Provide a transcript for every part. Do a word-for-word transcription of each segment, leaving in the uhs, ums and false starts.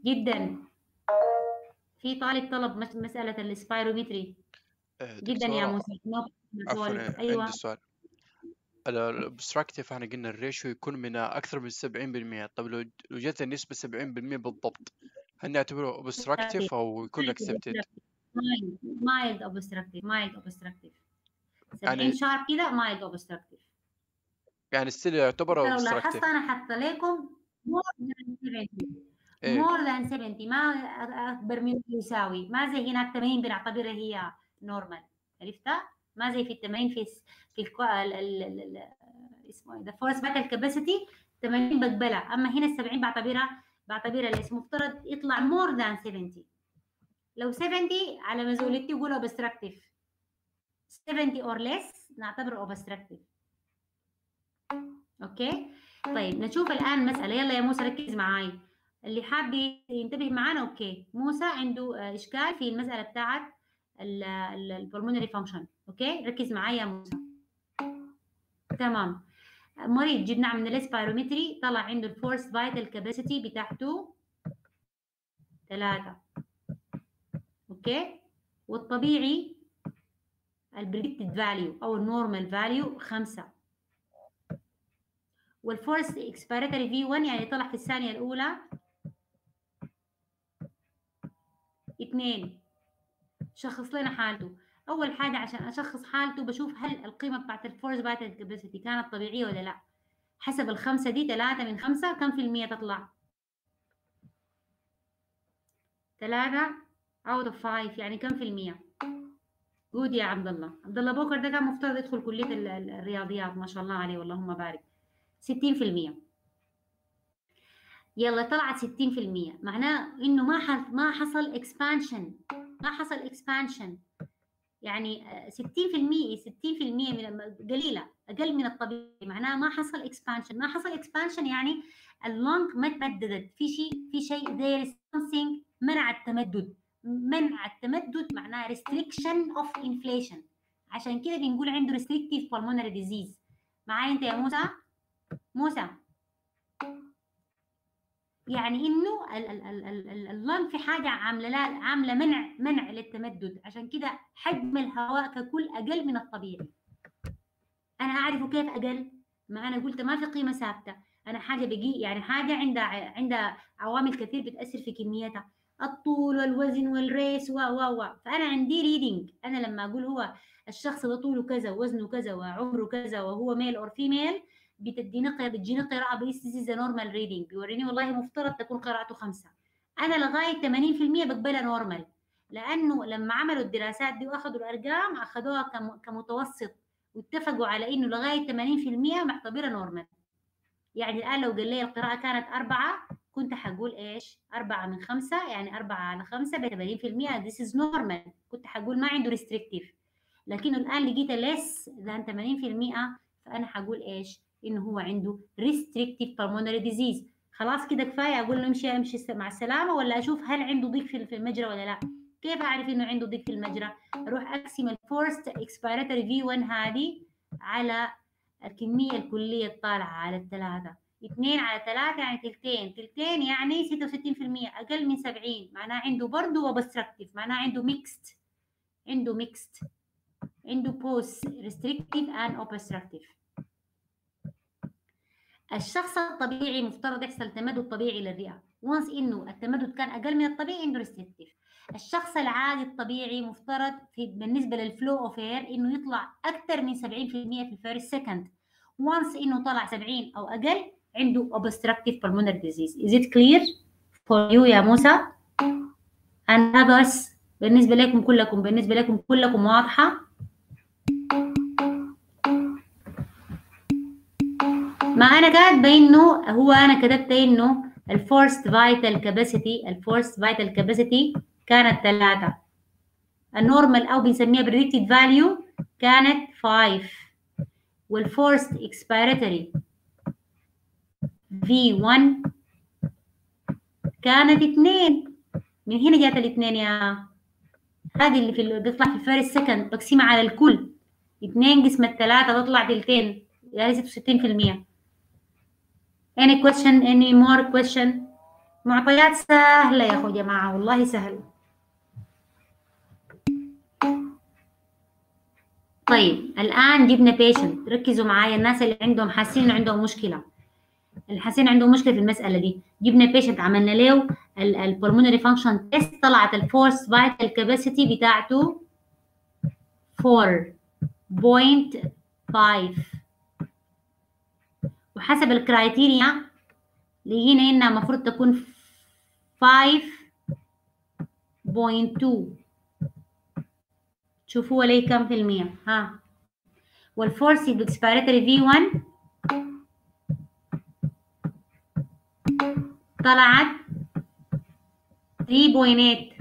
جدا. في طالب طلب مس- مسألة السبايرومتري آه، جدا يا دكتورة موسى. عفوا طالب. عندي ايوه سؤال. الابستراكتيف احنا قلنا الريشيو يكون من اكثر من سبعين بالمئة. طب لو لو جت النسبة سبعين بالمئة بالضبط، هل نعتبره اوبستراكتيف او يكون اكسبتد؟ مايلد مايلد اوبستراكتيف مايلد اوبستراكتيف سبعين يعني شارب كده مايلد اوبستراكتيف. يعني ستيل يعتبر انت لو لاحظت اوبستراكتيف. انا حاطه لكم مور ذان سبعين، ايه مور ذان سبعين، ما اكبر منه يساوي، ما زي هناك ثمانين بنعتبرها هي نورمال، عرفتها؟ ما زي في التمارين في في الكو... ال... ال... ال... ال... اسمه ايه ده فورس باتل كاباسيتي ثمانين بقبلها، اما هنا ال سبعين بعتبرها بعتبرها ليش مفترض يطلع مور ذان سبعين. لو سبعين على مزولتي يقول اوبستراكتيف، سبعين اور ليس نعتبره اوبستراكتيف. اوكي طيب نشوف الان مساله. يلا يا موسى ركز معاي، اللي حاب ينتبه معانا. اوكي موسى عنده اشكال في المساله بتاعت البلمونري فانكشن. اوكي ركز معايا يا موسى. تمام. مريض جبناه من الاسبيرومتري طلع عنده الفورس فايتال كاباسيتي بتاعته ثلاثة. اوكي والطبيعي البريدكتد فاليو او النورمال فاليو خمسة، والفورس اكسبيراتوري في واحد يعني طلع في الثانيه الاولى اثنين. شخص لنا حالته. اول حاجه عشان اشخص حالته بشوف هل القيمه بتاعت الفورس فايتال كاباسيتي كانت طبيعيه ولا لا. حسب الخمسه دي ثلاثة من خمسة كم في المية تطلع؟ ثلاثة out of five يعني كم في المية؟ جود يا عبد الله. عبد الله بوكر ده كان مفترض يدخل كليه الرياضيات ما شاء الله عليه واللهم بارك. ستين في المية. يلا طلعت ستين في المية معناه انه ما ما حصل اكسبانشن، ما حصل اكسبانشن يعني ستين في المية ستين في المية من قليله اقل من الطبيعي، معناه ما حصل اكسبانشن. ما حصل اكسبانشن يعني اللونج ما تمددت، في شيء في شيء there is something منع التمدد. منع التمدد معناه restriction of inflation، عشان كده بنقول عنده restrictive pulmonary disease. معايا انت يا موسى؟ موسى يعني انه اللون في حاجه عامله لا عامله منع منع للتمدد، عشان كده حجم الهواء ككل اقل من الطبيعي. انا اعرفه كيف اقل؟ ما انا قلت ما في قيمه ثابته، انا حاجه بقي يعني حاجه عندها عندها عوامل كثير بتاثر في كميتها، الطول والوزن والريس و و و فانا عندي ريدنج. انا لما اقول هو الشخص ده طوله كذا ووزنه كذا وعمره كذا وهو ميل اور فيميل بتديني بتجيني قراءه بس ذيس از نورمال ريدنج، بيوريني والله مفترض تكون قراءته خمسة. انا لغايه ثمانين في المية بقبلها نورمال، لانه لما عملوا الدراسات دي واخذوا الارقام اخذوها كمتوسط واتفقوا على انه لغايه ثمانين في المية معتبرها نورمال. يعني الان لو قال لي القراءه كانت أربعة كنت حقول ايش؟ أربعة من خمسة يعني أربعة على خمسة ب ثمانين في المية this is normal، كنت حقول ما عنده ريستريكتيف. لكنه الان لقيته less than ثمانين في المية فانا حقول ايش؟ انه هو عنده restrictive pulmonary disease. خلاص كده كفايه اقول له امشي امشي مع السلامه، ولا اشوف هل عنده ضيق في المجرى ولا لا؟ كيف اعرف انه عنده ضيق في المجرى؟ اروح اقسم الفورست اكسبيراتوري في واحد هذه على الكميه الكليه الطالعه على الثلاثه، اثنين على ثلاثة يعني تلتين، تلتين يعني ستة وستين في المية اقل من سبعين، معناه عنده برضه اوبستراكتيف، معناه عنده ميكست، عنده ميكست، عنده بوست ريستريكتيف اند اوبستراكتيف. الشخص الطبيعي مفترض يحصل تمدد طبيعي للرئه، وانس انه التمدد كان اقل من الطبيعي عنده ريستريكتيف. الشخص العادي الطبيعي مفترض في بالنسبه للفلو اوف اير انه يطلع اكثر من سبعين في المية في الفيرست سكند، وانس انه طلع سبعين او اقل عنده obstructive pulmonary disease. is it clear for you يا موسى؟ انا بس بالنسبه لكم كلكم بالنسبه لكم كلكم واضحه؟ ما انا كاتبه انه هو انا كتبت انه الفورست فايتال كاباسيتي الفورست فايتال كاباسيتي كانت ثلاثة، النورمال او بنسميها بريدكتد فاليو كانت خمسة، والفورست اكسبيراتوري في واحد كانت اثنين. من هنا جات الاثنين يا هذه اللي في بيطلع في الفيرست سكند بقسمها على الكل، اثنين قسمة ثلاثة تطلع تلتين يعني ستة وستين في المية. Any question? Any more question? معطيات سهلة يا أخو جماعة، والله سهل. طيب الآن جبنا بيشنت، ركزوا معايا الناس اللي عندهم حاسين إنه عندهم مشكلة، اللي حاسين عندهم مشكلة في المسألة دي. جبنا بيشنت عملنا له البلمونري فانكشن تيست، طلعت الفورس فايتال كاباسيتي بتاعته فور بوينت فايف، وحسب الكرايتيريا لقينا إنها المفروض تكون خمسة بوينت تو. شوفوا لي كم في المية ها. والفورس الاكسبيراتوري في واحد طلعت ثلاثة بوينت ثمانية.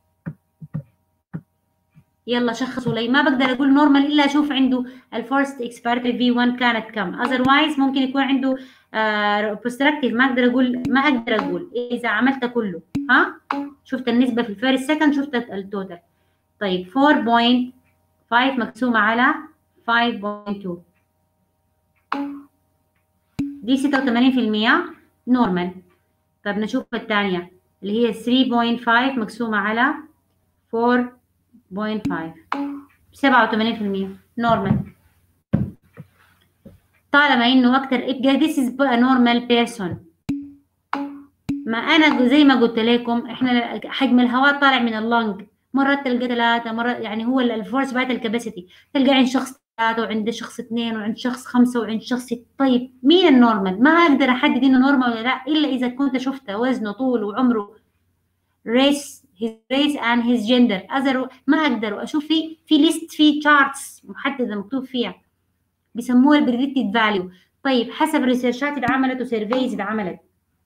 يلا شخصوا لي، ما بقدر اقول نورمال الا اشوف عنده الفورس اكسبيراتوري في واحد كانت كم، اذروايز ممكن يكون عنده اوبستراكتيف، ما اقدر اقول ما اقدر اقول اذا عملت كله. ها شفت النسبه في الفيرست سكند، شفت التوتال. طيب أربعة بوينت خمسة مقسومه على خمسة بوينت تو، دي ستة وثمانين في المية نورمال. طب نشوف الثانيه اللي هي ثلاثة بوينت خمسة مقسومه على أربعة بوينت خمسة، سبعة وثمانين في المية نورمال. طالما انه اكتر ابقى this is a normal person. ما انا زي ما قلت لكم احنا حجم الهواء طالع من اللنج، مرات تلقى ثلاثة، مرات يعني هو الفورس فايتال كاباسيتي تلقى عند شخص ثلاثة وعند شخص اثنين وعند شخص خمسة وعند شخص ستة. طيب مين النورمال؟ ما اقدر احدد انه نورمال ولا لا الا اذا كنت شفته وزنه طول وعمره race his race and his gender. أزر ما اقدر اشوف في في ليست في charts محدده مكتوب فيها بيسموها البريدكتد فاليو. طيب حسب الريسيرشات اللي عملت وسيرفيز اللي عملت،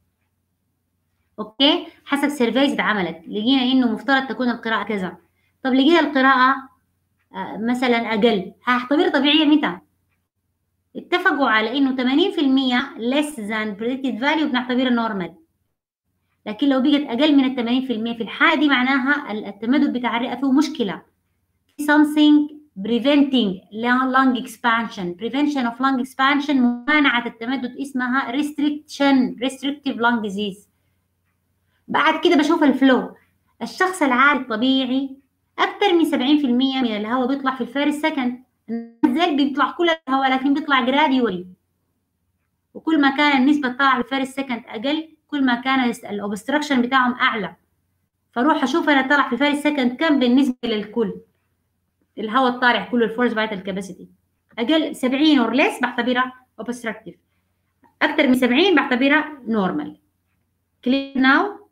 اوكي حسب سيرفيز اللي عملت لقينا انه مفترض تكون القراءه كذا. طب لقينا القراءه آه مثلا اقل، هعتبر طبيعيه متى؟ اتفقوا على انه ثمانين في المية less than predicted value بنعتبرها نورمال، لكن لو بقت اقل من ال ثمانين في المية في الحاله دي معناها التمدد بتاع الرئه فيه مشكله، something preventing lung expansion. prevention of lung expansion ممانعة التمدد اسمها restriction restrictive lung disease. بعد كده بشوف الفلو، الشخص العادي الطبيعي أكثر من سبعين في المية من الهواء بيطلع في الفيرست سكند، النزال بيطلع كل الهواء لكن بيطلع جراديولي، وكل ما كان النسبة طالعة في الفيرست سكند أقل كل ما كان الأوبستراكشن بتاعهم أعلى. فروح أشوف أنا طلع في الفيرست سكند كم بالنسبة للكل، الهواء الطالع كله الفورس فايتال كاباسيتي اقل سبعين اور ليس بعتبرها اوبستراكتيف، اكثر من سبعين بعتبرها نورمال. كلير ناو.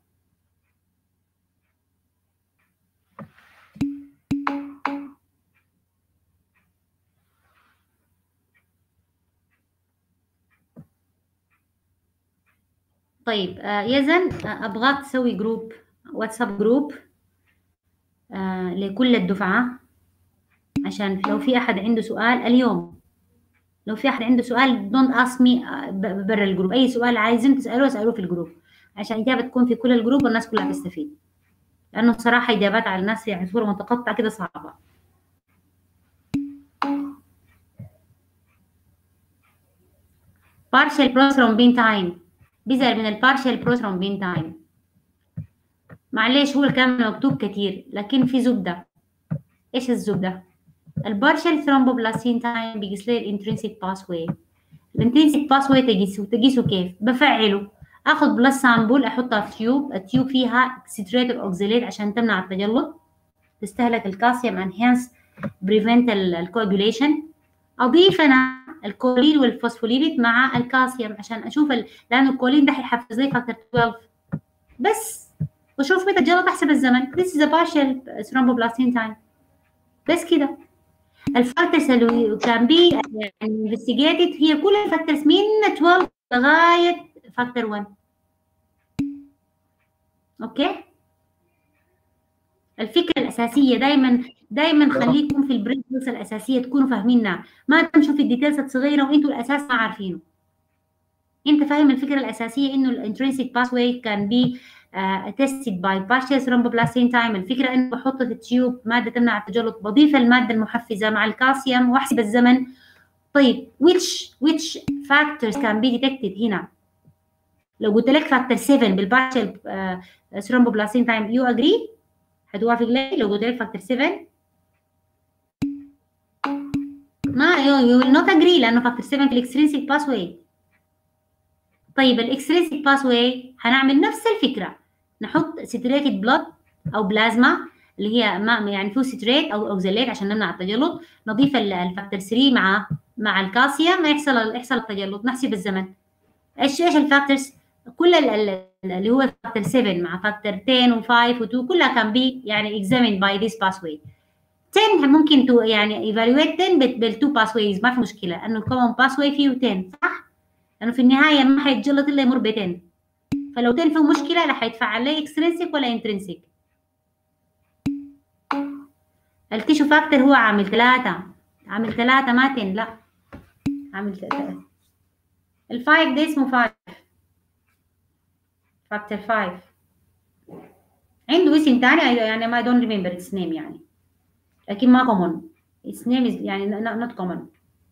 طيب آه يزن آه ابغاك تسوي جروب واتساب جروب آه لكل الدفعه، عشان لو في احد عنده سؤال اليوم، لو في احد عنده سؤال دونت اسك مي برا الجروب، اي سؤال عايزين تسالوه اسالوه في الجروب عشان اجابه تكون في كل الجروب والناس كلها تستفيد، لانه صراحه اجابات على الناس يعني صوره متقطعه كده صعبه. partial prothrombin time بيزعل من البارشال prothrombin time. معلش هو الكلام مكتوب كتير لكن في زبده. ايش الزبده؟ البارشال ثرومبوبلاستين تايم بيقيس لي الانترنسيك باس واي. الانترنسيك باس واي تقيسه تقيسه كيف؟ بفعله، اخذ بلس سامبل احطها في تيوب، التيوب فيها سيتريت اوكساليت عشان تمنع التجلط، تستهلك الكالسيوم انهانس بريفنت الكواجوليشن، اضيف انا الكولين والفوسفوليبيد مع الكالسيوم عشان اشوف ال... لانه الكولين ده حيحفز لي فاكتور اثنا عشر بس، واشوف متى الجلط احسب الزمن. This is a partial thromboplastin time. بس كده. الفاكتورز اللي كان بي انفستيجيتد هي كل الفاكتورز من اثنا عشر لغايه فاكتور واحد. اوكي؟ الفكره الاساسيه دايما دايما خليكم في البرينسبلز الاساسيه تكونوا فاهمينها، ما تمشوا في الديتيلز الصغيره وانتوا الاساس ما عارفينه. انت فاهم الفكره الاساسيه انه الانترنسيك باس واي كان بي تيستد باي partial thromboplastin time. الفكره انه بحط في التيوب ماده تمنع التجلط، بضيف الماده المحفزه مع الكالسيوم واحسب الزمن. طيب which which factors can be detected هنا؟ لو قلت لك فاكتور سبعة بالبارشل ثرومبوبلاسين تايم يو اجري؟ هتوافق لي لو قلت لك فاكتور سبعة؟ ما يو ويل نوت اجري لانه فاكتور سبعة في الاكسترينسيك باس واي. طيب الاكسترينسيك باس واي هنعمل نفس الفكره، نحط سيتريتد بلود او بلازما اللي هي ما يعني فيه سيتريت او اوكزاليت عشان نمنع التجلط، نضيف الفاكتور ثلاثة مع مع الكالسيوم ما يحصل يحصل التجلط. نحسب الزمن. ايش ايش الفاكتورز؟ كل اللي هو فاكتور سبعة مع فاكتور عشرة و5 و2 كلها كان بي يعني examined by this pathway. عشرة ممكن تو يعني evaluate عشرة بالتو pathways ما في مشكله، لانه الكومن pathway فيه عشرة صح؟ لانه في النهايه ما حيتجلط الا يمر ب عشرة، فلو عشرة فيه مشكله لا حيتفعل لي اكسترينسيك ولا انترنسيك. التيشو فاكتور هو عامل ثلاثة، عامل ثلاثة ما عشرة لا عامل ثلاثة. الفايف ده اسمه فايف، فاكتور فايف عنده اسم تاني يعني ما دونت ريمبر اتس نيم يعني، لكن ما كومن اتس نيم يعني نوت كومن.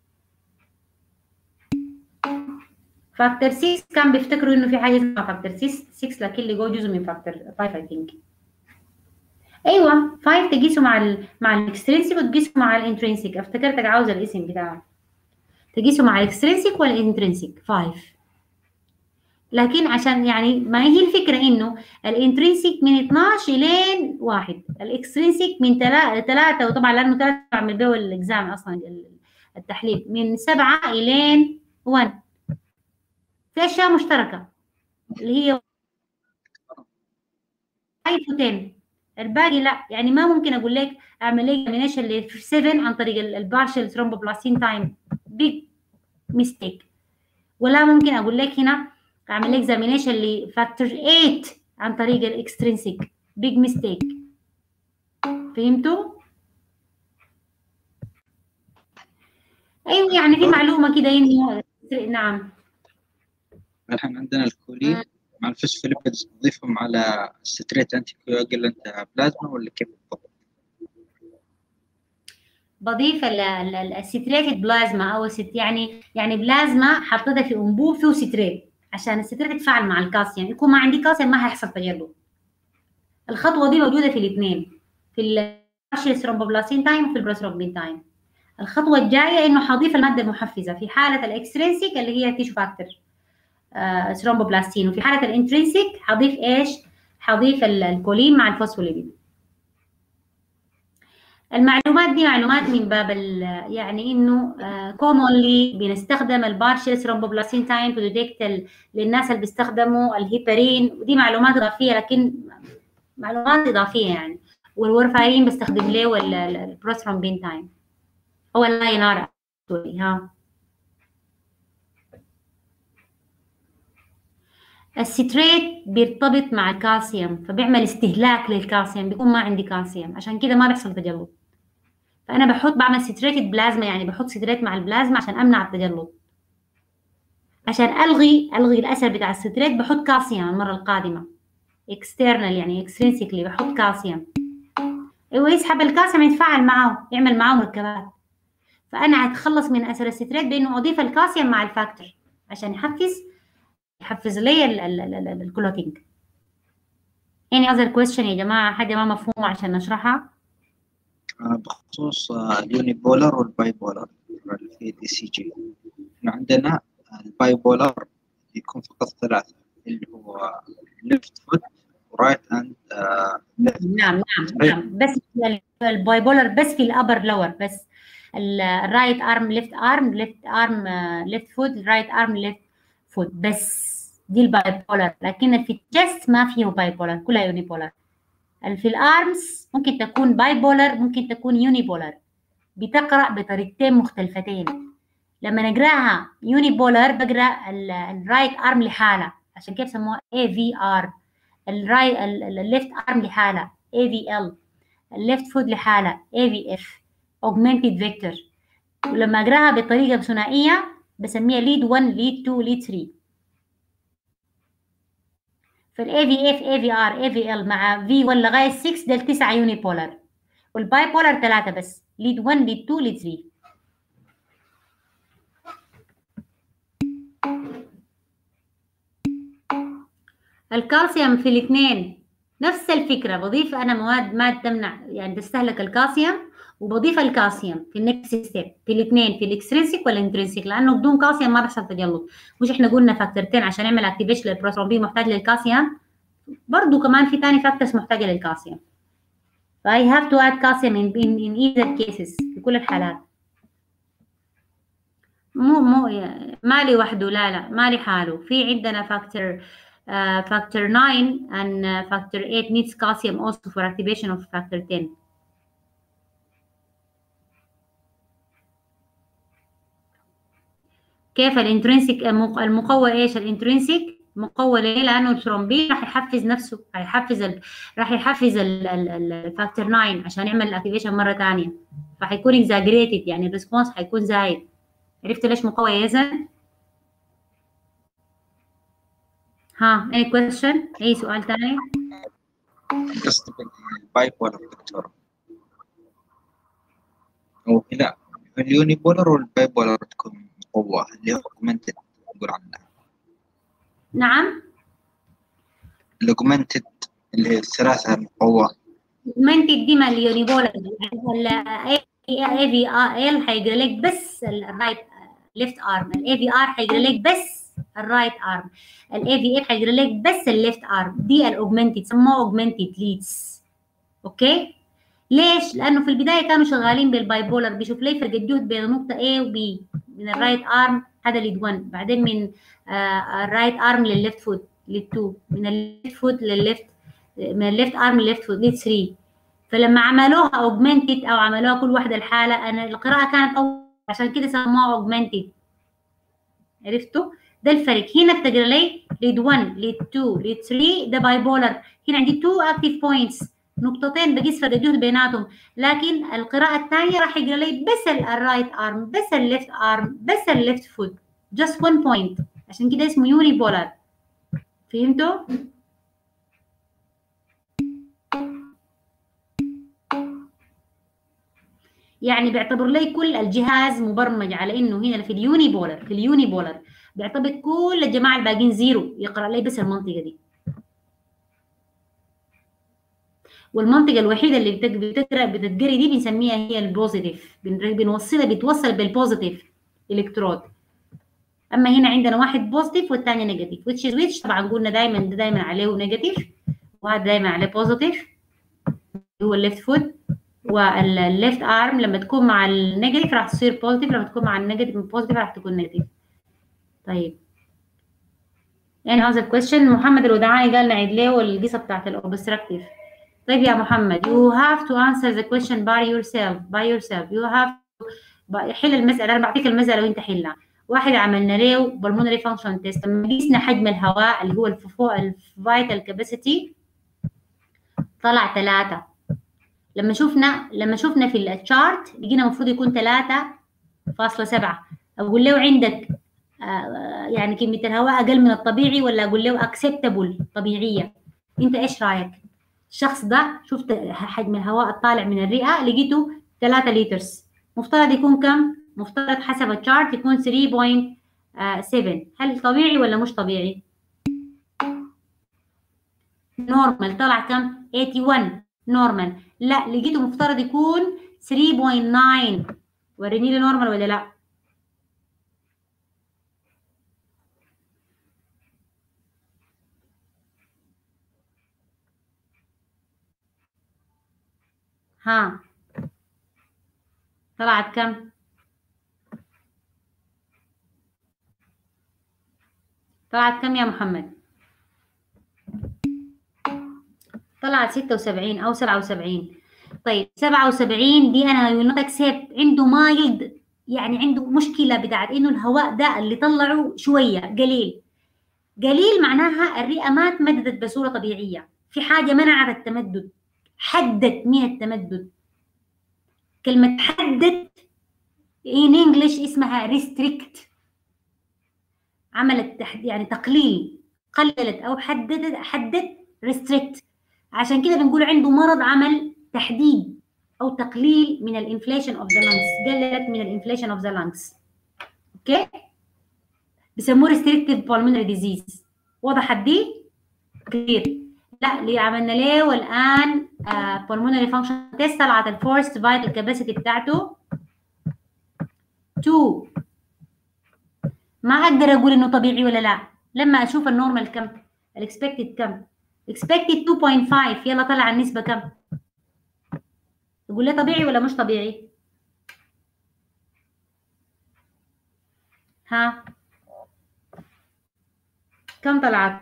فاكتور ستة كان بيفتكروا انه في حاجه اسمها فاكتور ستة لكن اللي جوه جزء من فاكتور خمسة اي ثينك. ايوه خمسة تقيسه مع ال مع الاكسترينسيك وتقيسه مع الانترنسيك. افتكرتك عاوزه الاسم بتاعه. تقيسه مع الاكسترنسيك والانترنسيك خمسة. لكن عشان يعني ما هي الفكره انه الانترنسيك من اثناشر لين واحد، الاكسترنسيك من ثلاثة وطبعا لانه ثلاثة بعمل به الاكزام اصلا التحليل من سبعة الين واحد. في اشياء مشتركه اللي هي خمسة و10. الباقي لا، يعني ما ممكن اقول لك اعمل لك اكزامينيشن ل سبعة عن طريق البارشل ثرومبوبلاسين تايم بيج ميستيك، ولا ممكن اقول لك هنا اعمل لك اكزامينيشن لفاكتور ثمانية عن طريق الاكسترينسيك بيج ميستيك. فهمتوا؟ ايوه يعني في معلومه كده انه نعم. الحين عندنا الكولين مع الفوسفوليبيدز نضيفهم على الستريت انتي كواجولانت بلازما ولا كيف بالضبط؟ بضيف الستريتد بلازما او ست يعني يعني بلازما حطيتها في انبوب فيه ستريت عشان الستريت يتفاعل مع الكالسيوم. يكون ما عندي كالسيوم ما هيحصل تجلط. الخطوه دي موجوده في الاثنين، في البارشل ثرومبوبلاسين تايم وفي البروثرومبين تايم. الخطوه الجايه انه حضيف الماده المحفزه في حاله الاكسترينسيك اللي هي تيشو فاكتور آه ثرومبوبلاستين، وفي حاله الانترنسيك حضيف ايش؟ حضيف الكولين مع الفوسفوليبيد. المعلومات دي معلومات من باب يعني انه كومونلي uh, بنستخدم البارشل ثرومبوبلاسين تايم تو ديتكت للناس اللي بيستخدموا الهيبرين، ودي معلومات اضافيه لكن معلومات اضافيه يعني. والورفارين بستخدم له البروثرومبين تايم او اللاين ار ها. الستريت بيرتبط مع الكالسيوم فبيعمل استهلاك للكالسيوم، بيكون ما عندي كالسيوم عشان كده ما بيحصل تجلط. فانا بحط بعمل ستريتد بلازما يعني بحط ستريت مع البلازما عشان امنع التجلط. عشان الغي الغي الاثر بتاع الستريت بحط كالسيوم المره القادمه اكسترنال يعني اكسترينسيكلي بحط كالسيوم. ايوه يسحب الكالسيوم يتفاعل معه يعمل معه مركبات. فانا هتخلص من اثر الستريت بانه اضيف الكالسيوم مع الفاكتور عشان يحفز يحفز لي الكلوتينج. any other question يا جماعه؟ حاجه ما مفهومه عشان نشرحها؟ بخصوص اليوني بولر والباي بولر في دي سي جي، احنا عندنا الباي بولر يكون فقط ثلاثة اللي هو ليفت فوت ورايت اند نعم نعم نعم بس الباي بولر بس في الابر لور بس. الرايت ارم ليفت ارم ليفت ارم ليفت فوت رايت ارم ليفت فوت بس، دي الباي بولر. لكن في الجست ما فيه باي بولر كلها يوني بولر. في الارمز ممكن تكون باي بولر ممكن تكون يوني بولر، بتقرا بطريقتين مختلفتين. لما نقراها يوني بولر بقرا الرايت ارم لحاله عشان كيف سموها اي في ار، الرايت الليفت ارم لحاله اي في ال، الليفت فوت لحاله اي في اف اوجمنتد فيكتور. ولما اقراها بطريقه ثنائيه بسميها ليد واحد ليد اتنين ليد ثلاثة. فالاي في اف اي في ار اي في ال مع في واحد لغايه ستة دول تسعه يوني بولر، والباي بولر ثلاثه بس ليد واحد ليد اتنين ليد ثلاثة. الكالسيوم في الاثنين نفس الفكرة، بضيف أنا مواد ما تمنع يعني تستهلك الكالسيوم، وبضيف الكالسيوم في النكست ستيب في الاثنين، في الاكسترينسيك والانترنسيك، لأنه بدون كالسيوم ما بيحصل تجلط. مش احنا قلنا فاكتورتين عشان نعمل اكتيفيشن للبروثرومبين محتاج للكالسيوم، برضه كمان في ثاني فاكتورز محتاجة للكالسيوم. ف I have to add calcium in, in, in either cases في كل الحالات. مو مو ما لي وحده، لا لا ما لي حاله. في عندنا فاكتور uh, factor nine and uh, factor eight needs calcium also for activation of factor ten. كيف الانترنسيك المقوى؟ ايش الانترنسيك مقوى ليه؟ لانه الثرومبين راح يحفز نفسه، راح يحفز ال... راح يحفز الفاكتور تسعة عشان يعمل الاكتيفيشن مره ثانيه، فحيكون اكزاجريتد يعني الريسبونس حيكون زايد. عرفت ليش مقوى يا يزن؟ ها اي كويستشن؟ اي سؤال ثاني؟ قصدك الباي بولر دكتور، او لا اليوني بولر والباي بولر تكون قوة اللي هو اوجمنتد نقول عنها. نعم الاوجمنتد اللي هي الثلاثة المقوة. اوجمنتد دي مع اليوني بولر، الاي في ال هيجري لك بس الرايت ليفت ارم، الاي في ار هيجري لك بس الرايت ارم، الاي في اي هيجري لك بس الليفت ارم. دي الاوجمنتد سموها اوجمنتد ليدز. اوكي ليش؟ لانه في البدايه كانوا شغالين بالباي بولر، بيشوف لي فرق الجهد بين نقطه A و B من الرايت ارم هذا ليد واحد، بعدين من آه الرايت ارم للليفت فوت ليد اتنين، من الليفت فوت للليفت، من الليفت ارم للليفت فوت ليد ثلاثة. فلما عملوها اوجمنتد او عملوها كل واحده الحاله، انا القراءه كانت أول عشان كده سموها اوجمنتد. عرفتوا؟ ده الفرق. هنا بتقرا لي ليد واحد ليد اتنين ليد ثلاثة، ده باي بولر. هنا عندي تو اكتيف بوينتس، نقطتين بقيس فرق الجهد بيناتهم، لكن القراءه الثانيه راح يقرا لي بس الرايت ارم، بس الليفت ارم، بس الليفت فوت، جاست وان بوينت، عشان كده اسمه يوني بولر. فهمتوا؟ يعني بيعتبر لي كل الجهاز مبرمج على انه هنا في اليوني بولر، في اليوني بولر بيعتبر كل الجماعه الباقيين زيرو، يقرا لي بس المنطقه دي. والمنطقه الوحيده اللي بتقرا بتتقري دي بنسميها هي البوزيتيف، بنوصلها بتوصل بالبوزيتيف الكترود. اما هنا عندنا واحد بوزيتيف والثاني نيجاتيف، which is which طبعا قلنا دايما ده دايما عليه نيجاتيف، وهذا دايما عليه بوزيتيف هو الليفت فوت، والليفت ارم لما تكون مع النيجاتيف راح تصير بوزيتيف، لما تكون مع النيجاتيف بوزيتيف راح تكون نيجاتيف. طيب يعني هذا الكويشن محمد الودعاني قال نعيد له القصه بتاعت الاوبستراكتيف. طيب يا محمد you have to answer the question by yourself by yourself you have to حل المساله. انا بعطيك المساله وانت حلها. واحد عملنا له بالمونري فانكشن تيست، لما قسنا حجم الهواء اللي هو الفيتال كاباسيتي طلع ثلاثة. لما شفنا لما شفنا في الشارت لقينا المفروض يكون ثلاثة فاصلة سبعة. اقول له عندك آه يعني كميه الهواء اقل من الطبيعي، ولا اقول له اكسبتابل طبيعيه؟ انت ايش رايك؟ الشخص ده شفت حجم الهواء الطالع من الرئه لقيته ثلاثة لترز، مفترض يكون كم؟ مفترض حسب الشارت يكون ثلاثة فاصلة سبعة. هل طبيعي ولا مش طبيعي؟ نورمال طلع كم؟ ثمانية وثمانين نورمال. لا لقيته مفترض يكون ثلاثة فاصلة تسعة. وريني لي نورمال ولا لا؟ ها طلعت كم؟ طلعت كم يا محمد؟ طلعت ستة وسبعين او سبعة وسبعين. طيب سبعة وسبعين دي انا يو نوت اكسبت، عنده مايلد يعني عنده مشكله بتاعت انه الهواء ده اللي طلعه شويه قليل. قليل معناها الرئه ما تمددت بصوره طبيعيه، في حاجه منعت التمدد، حدت من التمدد. كلمه حدت in English اسمها restrict، عملت يعني تقليل، قللت او حددت حدت restrict. عشان كده بنقول عنده مرض عمل تحديد او تقليل من الانفليشن اوف ذا لانجز، قللت من الانفليشن اوف ذا لانجز. اوكي بسموه restrictive pulmonary disease. وضحت دي؟ كثير. لا اللي عملنا ليه والان pulmonary function test طلعت الفورست فايتال كاباسيتي بتاعته اثنين. ما اقدر اقول انه طبيعي ولا لا لما اشوف النورمال كم، الاكسبكتد كم، اكسبكتد اثنين فاصلة خمسة. يلا طلع النسبه كم؟ تقول لي طبيعي ولا مش طبيعي؟ ها كم طلعت؟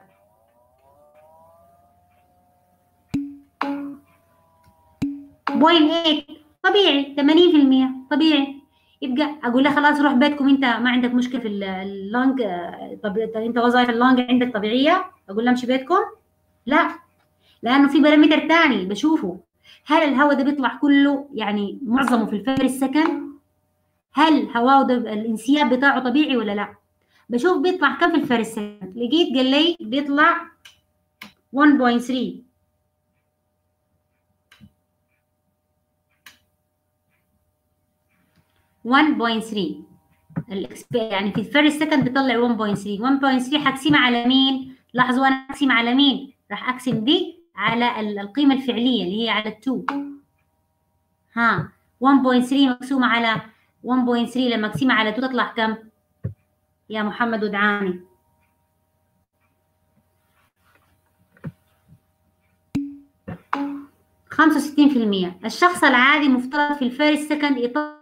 بوينت ثمانية. طبيعي. ثمانين بالمية طبيعي. يبقى اقول له خلاص روح بيتكم، انت ما عندك مشكله في اللونج، طب انت وظائف اللونج عندك طبيعيه، اقول له امشي بيتكم؟ لا، لانه في بارامتر ثاني بشوفه. هل الهواء ده بيطلع كله يعني معظمه في الفيرست سكند؟ هل هواء ده الانسياب بتاعه طبيعي ولا لا؟ بشوف بيطلع كم في الفيرست سكند. لقيت قال لي بيطلع واحد فاصلة ثلاثة. واحد فاصلة ثلاثة يعني في الفيرست سكند بيطلع واحد فاصلة ثلاثة. واحد فاصلة ثلاثة حقسمها على مين؟ لاحظوا انا اقسم على مين؟ راح اقسم دي على القيمه الفعليه اللي هي على اثنين. ها واحد فاصلة ثلاثة مقسومه على واحد فاصلة ثلاثة لما اقسمها على اثنين تطلع كم؟ يا محمد ودعاني. خمسة وستين بالمية. الشخص العادي مفترض في الفيرست سكند يطلع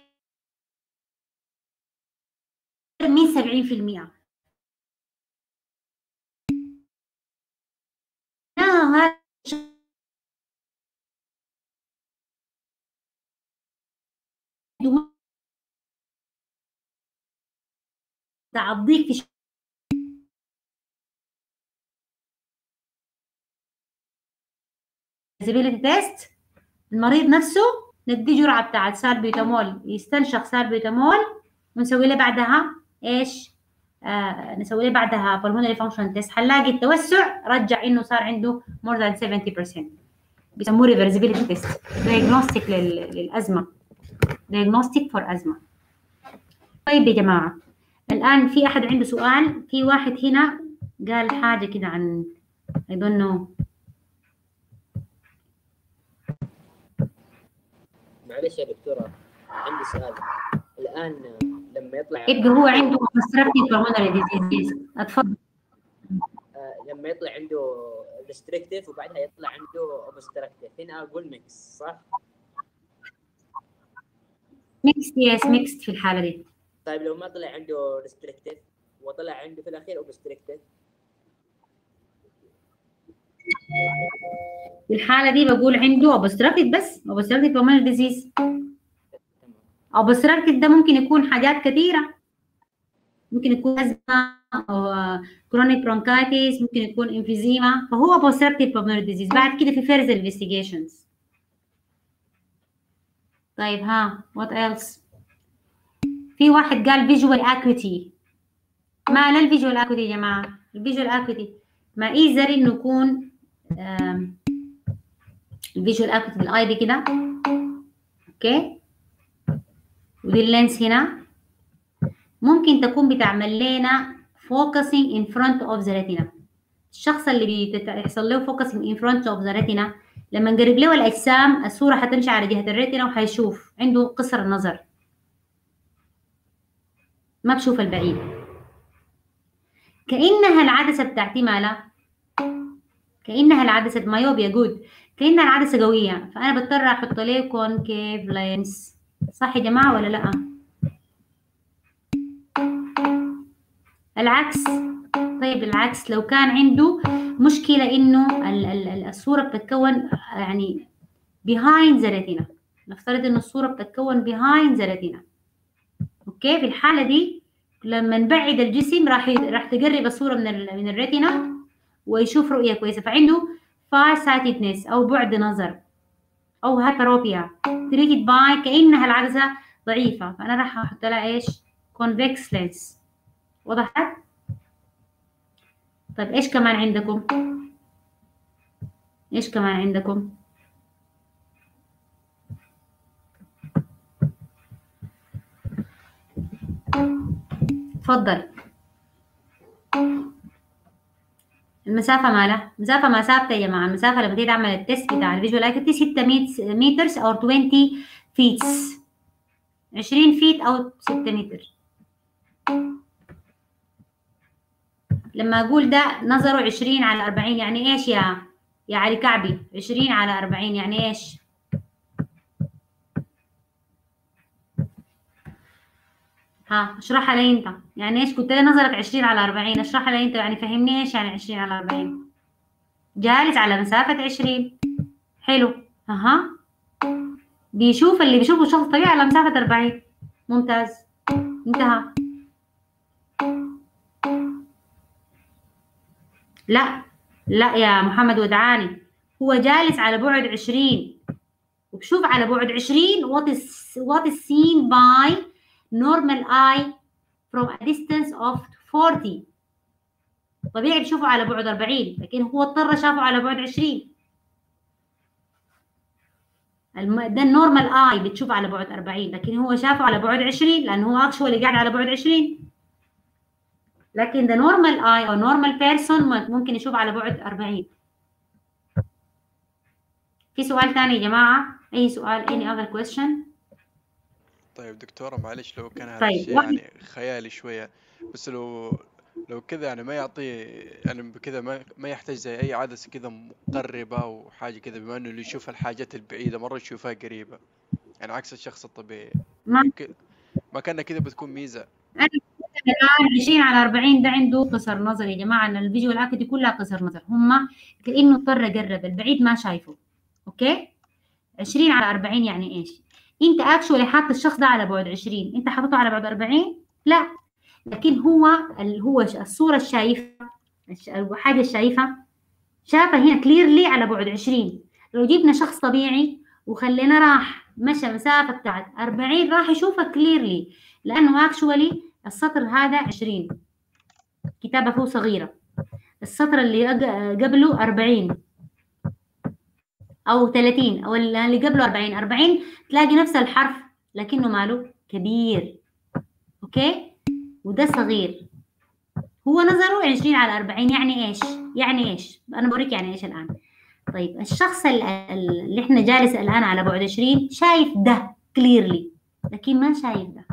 من سبعين بالمية. هذا تعضيك في feasibility تيست. المريض نفسه ندي جرعه بتاعت سالبيوتامول، يستنشق سالبيوتامول ونسوي له بعدها ايش؟ آه نسوي له بعدها pulmonary function test. هنلاقي التوسع رجع انه صار عنده more than سبعين بالمية. بيسموه reversibility test diagnostic للازمه، diagnostic for ازمه. طيب يا جماعه الان في احد عنده سؤال؟ في واحد هنا قال حاجه كده عن I don't know. معلش يا دكتورة عندي سؤال. الآن لما يطلع يبقى هو عنده obstructive pulmonary disease. اتفضل. آه لما يطلع عنده restrictive وبعدها يطلع عنده obstructive، هنا أقول ميكس صح؟ ميكست يس ميكست في الحالة دي. طيب لو ما طلع عنده restrictive وطلع عنده في الأخير obstructive؟ في الحالة دي بقول عنده obstructive بس obstructive pulmonary disease. obstructive ده ممكن يكون حاجات كثيرة، ممكن يكون أزمة أو chronic bronchitis، ممكن يكون emphysema، فهو obstructive pulmonary disease. بعد كده في further investigations. طيب ها what else؟ في واحد قال visual acuity. ما لا الفيجوال acuity يا جماعة، الفيجوال acuity ما easier إنه يكون الفيجوال acuity بالاي دي كده، اوكي، ودي اللينس هنا ممكن تكون بتعمل لنا focusing in front of the retina. الشخص اللي بيحصل له focusing in front of the retina لما نقرب له الأجسام الصورة حتمشي على جهة الريتنا وحيشوف عنده قصر النظر، ما بشوف البعيد. كأنها العدسة بتاعتي مالها، كأنها العدسة مايوبيا جود، كأنها العدسة قوية، فأنا بضطر أحط له concave lens. صح يا جماعة ولا لأ؟ العكس. طيب العكس لو كان عنده مشكلة إنه الصورة بتتكون يعني behind the retina، نفترض إنه الصورة بتتكون behind the retina، أوكي، في الحالة دي لما نبعد الجسم راح راح تقرب الصورة من ال من الريتنا ويشوف رؤية كويسة، فعنده farsightedness أو بعد نظر أو هايبروبيا treated by كأنها العدسة ضعيفة، فأنا راح أحط لها إيش؟ convex lens. وضحت؟ طيب إيش كمان عندكم؟ إيش كمان عندكم؟ تفضل. المسافة مالها؟ المسافة ما ثابتة يا جماعة، المسافة لما تيجي تعمل التست بتاع الفيجوال اكتيفيتي ستة مترز أو عشرين فيتس، عشرين فيت أو ستة متر. لما أقول ده نظره عشرين على أربعين يعني إيش يا يا علي كعبي؟ عشرين على أربعين يعني إيش؟ ها اشرحها لي أنت، يعني إيش؟ قلت لي نظرك عشرين على أربعين، اشرحها لي أنت، يعني فهمني إيش يعني عشرين على أربعين؟ جالس على مسافة عشرين. حلو. أها. بيشوف اللي بيشوفه الشخص الطبيعي على مسافة أربعين. ممتاز. انتهى. لا لا يا محمد ودعاني، هو جالس على بعد عشرين وبشوف على بعد عشرين what is what is seen by normal eye from a distance of forty. طبيعي بشوفه على بعد أربعين، لكن هو اضطر شافه على بعد عشرين. ده النورمال اي بتشوف على بعد أربعين، لكن هو شافه على بعد عشرين لانه هو اكشولي قاعد على بعد عشرين. لكن ده نورمال اي او نورمال بيرسون ممكن يشوف على بعد أربعين. في سؤال ثاني يا جماعه؟ اي سؤال؟ any other question؟ طيب دكتورة معلش لو كان هذا طيب الشيء يعني خيالي شوية، بس لو لو كذا يعني ما يعطي يعني بكذا ما ما يحتاج زي أي عدسة كذا مقربة أو حاجة كذا، بما إنه اللي يشوف الحاجات البعيدة مرة يشوفها قريبة، يعني عكس الشخص الطبيعي. ما كذا ما كان كذا بتكون ميزة. انا الان عشرين على أربعين ده عنده قصر نظر يا جماعه، ان الفيجوال اكتيفيتي كلها قصر نظر، هم كانه اضطر يقرب البعيد ما شايفه. اوكي. عشرين على أربعين يعني ايش؟ انت اكشولي حاطط الشخص ده على بعد عشرين، انت حاططه على بعد أربعين؟ لا، لكن هو اللي هو الصوره الشايفه الحاجه الشايفه شافها هنا كليرلي على بعد عشرين. لو جبنا شخص طبيعي وخلينا راح مشى مسافه بتاعت أربعين راح يشوفها كليرلي، لانه اكشولي السطر هذا عشرين، كتابه فوق صغيره، السطر اللي قبله أربعين او ثلاثين او اللي قبله أربعين، أربعين تلاقي نفس الحرف لكنه ماله كبير. اوكي. وده صغير. هو نظره عشرين على أربعين يعني ايش؟ يعني ايش؟ انا بوريك يعني ايش الان. طيب الشخص اللي احنا جالس الان على بعد عشرين شايف ده كليرلي، لكن ما شايف ده.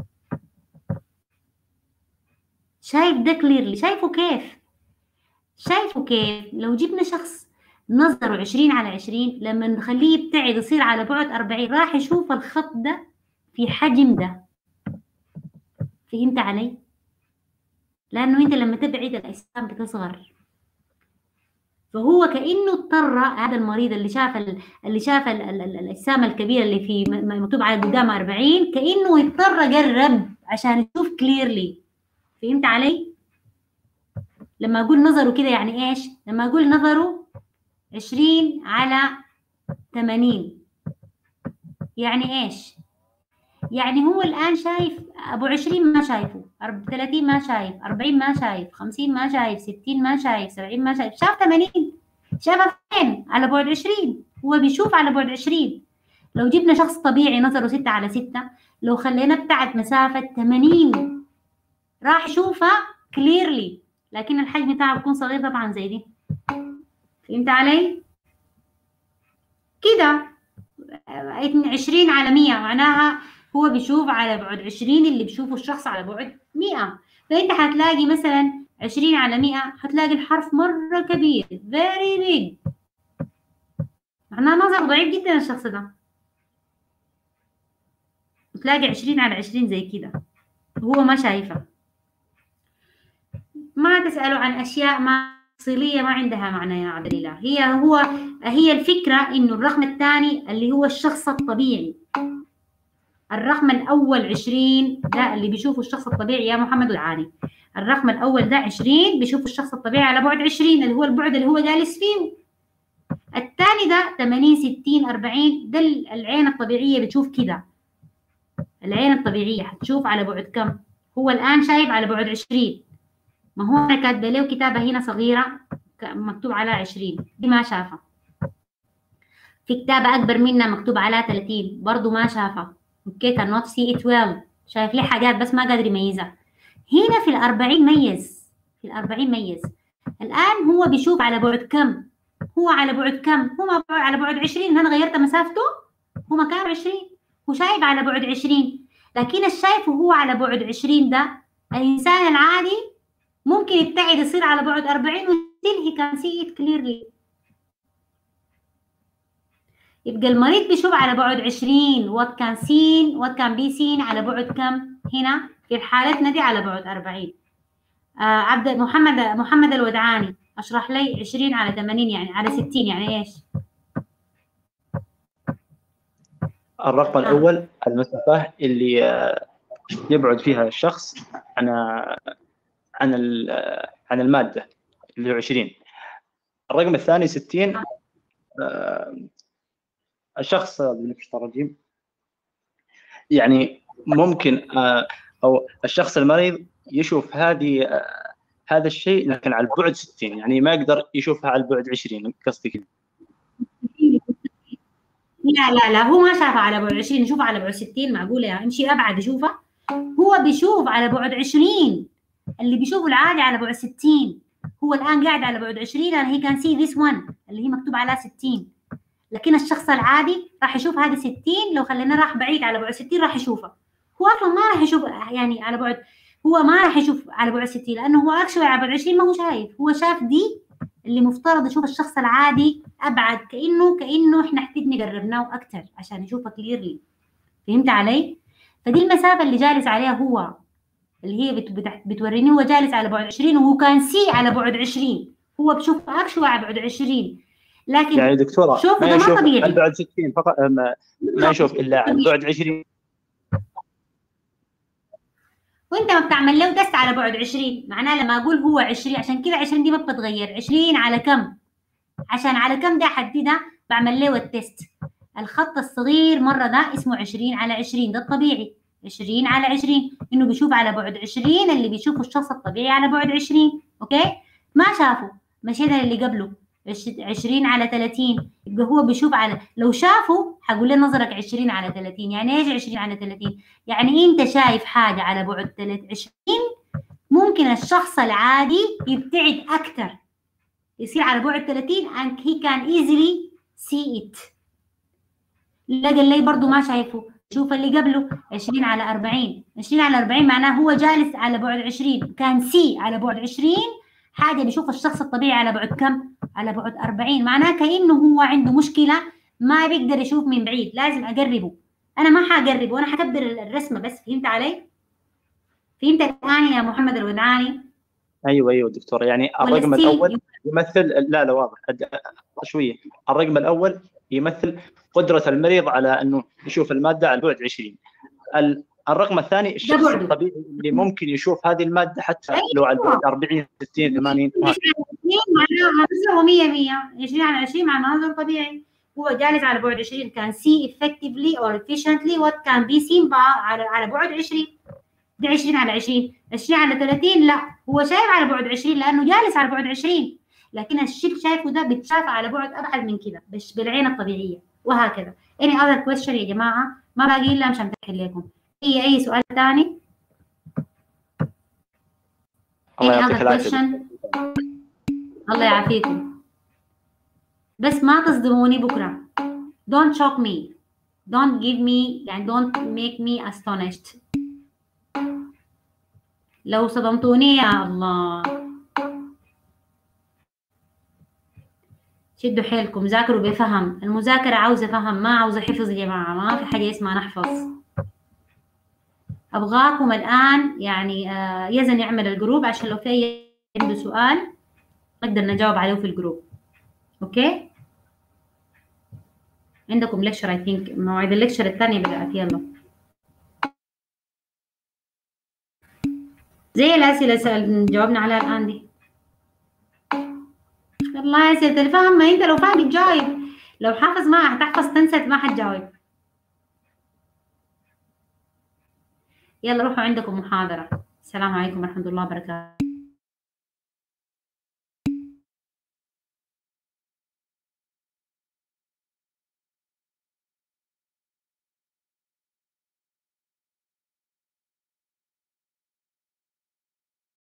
شايف ده كليرلي. شايفه كيف؟ شايفه كيف؟ لو جبنا شخص نظره عشرين على عشرين لما نخليه يبتعد يصير على بعد أربعين راح يشوف الخط ده في حجم ده. فهمت علي؟ لانه انت لما تبعد الاجسام بتصغر. فهو كانه اضطر هذا المريض اللي شاف اللي شاف الاجسام الكبيره اللي في مكتوب على قدامه أربعين كانه يضطر يقرب عشان يشوف كليرلي. فهمت علي؟ لما اقول نظره كده يعني ايش؟ لما اقول نظره عشرين على ثمانين يعني ايش؟ يعني هو الان شايف ابو عشرين ما شايفه، ثلاثين ما شايف، أربعين ما شايف، خمسين ما شايف، ستين ما شايف، سبعين ما شايف، شاف ثمانين. شافها فين؟ على بعد عشرين. هو بيشوف على بعد عشرين. لو جبنا شخص طبيعي نظره ستة على ستة لو خلينا ابتعد مسافة ثمانين راح يشوفها كليرلي، لكن الحجم بتاعه بيكون صغير طبعا زي دي. فهمت علي؟ كده عشرين على مية معناها هو بيشوف على بعد عشرين اللي بيشوفه الشخص على بعد مية. فانت هتلاقي مثلا عشرين على مية هتلاقي الحرف مرة كبير very big، معناها نظر ضعيف جدا الشخص ده. وتلاقي عشرين على عشرين زي كده هو ما شايفه. ما تسألوا عن أشياء ما تفصيلية ما عندها معنى يا عبد الله. هي هو هي الفكرة إنه الرقم الثاني اللي هو الشخص الطبيعي، الرقم الأول عشرين ده اللي بيشوفه الشخص الطبيعي يا محمد العاني. الرقم الأول ده عشرين بيشوفه الشخص الطبيعي على بعد عشرين اللي هو البعد اللي هو جالس فيه. الثاني ده ثمانين ستين أربعين ده العين الطبيعية بتشوف كده. العين الطبيعية هتشوف على بعد كم؟ هو الآن شايف على بعد عشرين. ما هو أنا كاتبة له كتابة هنا صغيرة مكتوب على عشرين دي ما شافها. في كتابة أكبر منها مكتوب على ثلاثين برضو ما شافها. اوكي cannot see it well. شايف ليه حاجات بس ما قادر يميزها. هنا في الأربعين ميز. في الأربعين ميز. الآن هو بيشوف على بعد كم؟ هو على بعد كم؟ هو على بعد عشرين، أنا غيرت مسافته، هو مكان عشرين، هو شايف على بعد عشرين، لكن الشايف وهو على بعد عشرين ده الإنسان العادي ممكن يبتعد يصير على بعد أربعين وstill he can see it clearly. يبقى المريض بيشوف على بعد عشرين what can seen what can be seen على بعد كم؟ هنا في حالتنا دي على بعد أربعين. آه عبد محمد محمد الودعاني اشرح لي عشرين على ثمانين يعني على ستين يعني ايش؟ الرقم آه. الأول المسافة اللي آه، يبعد فيها الشخص عن عن عن المادة اللي هو عشرين. الرقم الثاني ستين. آه. آه، الشخص بالنفس الرجيم يعني ممكن آه، أو الشخص المريض يشوف هذه آه، هذا الشيء لكن على البعد ستين، يعني ما يقدر يشوفها على البعد عشرين. قصدي كده؟ لا لا لا، هو ما شافها على بعد عشرين، يشوفها على بعد ستين. معقولة يعني امشي ابعد يشوفها؟ هو بيشوف على بعد عشرين، اللي بيشوفه العادي على بعد ستين. هو الان قاعد على بعد عشرين and he can see this one اللي هي مكتوب عليها ستين، لكن الشخص العادي راح يشوف هذه ستين. لو خلينا راح بعيد على بعد ستين راح يشوفها. هو اصلا ما راح يشوف يعني على بعد، هو ما راح يشوف على بعد ستين لانه هو اكشوال على بعد عشرين ما هو شايف، هو شاف دي اللي مفترض يشوف الشخص العادي ابعد، كانه كانه احنا احتاجنا قربناه اكثر عشان يشوفها كليرلي. فهمت علي؟ فدي المسافه اللي جالس عليها هو، اللي هي بت بت بتوريني هو جالس على بعد عشرين وهو كان سي على بعد عشرين، هو بشوف اكشوال على بعد عشرين. لكن يعني دكتورة شوفوا ما ده ما يشوف طبيعي. على بعد ستين فقط، ما, ما يشوف إلا على بعد عشرين. وانت ما بتعمل له تست على بعد عشرين، معناه لما اقول هو عشرين عشان كده عشرين دي ما بتتغير. عشرين على كم؟ عشان على كم ده احددها، بعمل له التست. الخط الصغير مره ده اسمه عشرين على عشرين، ده الطبيعي. عشرين على عشرين انه بيشوف على بعد عشرين اللي بيشوفه الشخص الطبيعي على بعد عشرين. اوكي؟ ما شافه، مشينا اللي قبله عشرين على ثلاثين، يبقى هو بيشوف على، لو شافه حقول له نظرك عشرين على ثلاثين. يعني ايش عشرين على ثلاثين؟ يعني انت شايف حاجه على بعد عشرين، ممكن الشخص العادي يبتعد اكثر يصير على بعد ثلاثين and he can easily see it. لقى اللي برضه ما شايفه، شوف اللي قبله عشرين على أربعين. عشرين على أربعين معناه هو جالس على بعد عشرين، كان سي على بعد عشرين، حاجه بيشوف الشخص الطبيعي على بعد كم؟ على بعد أربعين. معناه كانه هو عنده مشكله ما بيقدر يشوف من بعيد، لازم اقربه. انا ما حقربه، انا حكبر الرسمه بس. فهمت علي؟ فهمت الان يا محمد الودعاني؟ ايوه ايوه دكتور. يعني الرقم الاول يمثل، لا لا واضح شويه. الرقم الاول يمثل قدره المريض على انه يشوف الماده على بعد عشرين. الرقم الثاني الشخص الطبيعي اللي ممكن يشوف هذه الماده حتى أيوة. لو على بعد أربعين ستين ثمانين. معناها نظره مية مية. عشرين على عشرين معناها نظر طبيعي، هو جالس على بعد عشرين كان see effectively or efficiently what can be seen على على بعد عشرين. دي عشرين على عشرين. عشرين على ثلاثين لا، هو شايف على بعد عشرين لانه جالس على بعد عشرين، لكن الشيء شايفه ده بيتشاف على بعد ابعد من كده بس بالعين الطبيعيه. وهكذا. any other question يا جماعه؟ ما باقي الا مشان امتحن لكم. اي اي سؤال ثاني؟ الله يعطيك العافيه. الله يعافيكم. بس ما تصدموني بكره. don't shock me, don't give me يعني don't make me astonished. لو صدمتوني يا الله. شدوا حيلكم، ذاكروا بفهم. المذاكرة عاوزة فهم، ما عاوزة حفظ يا جماعة. ما في حاجة اسمها نحفظ. أبغاكم الآن يعني آه يزن يعمل الجروب عشان لو في عنده سؤال نقدر نجاوب عليه في الجروب. أوكي؟ عندكم ليكشر I think، موعد الليكشر الثانية بدأت. يلا زي الأسئلة اللي جاوبنا عليها الآن دي. والله أسئلة الفهم، ما أنت لو فاهم تجاوب، لو حافظ ما هتحفظ تنسى ما حتجاوب. يلا روحوا عندكم محاضرة. السلام عليكم ورحمة الله وبركاته.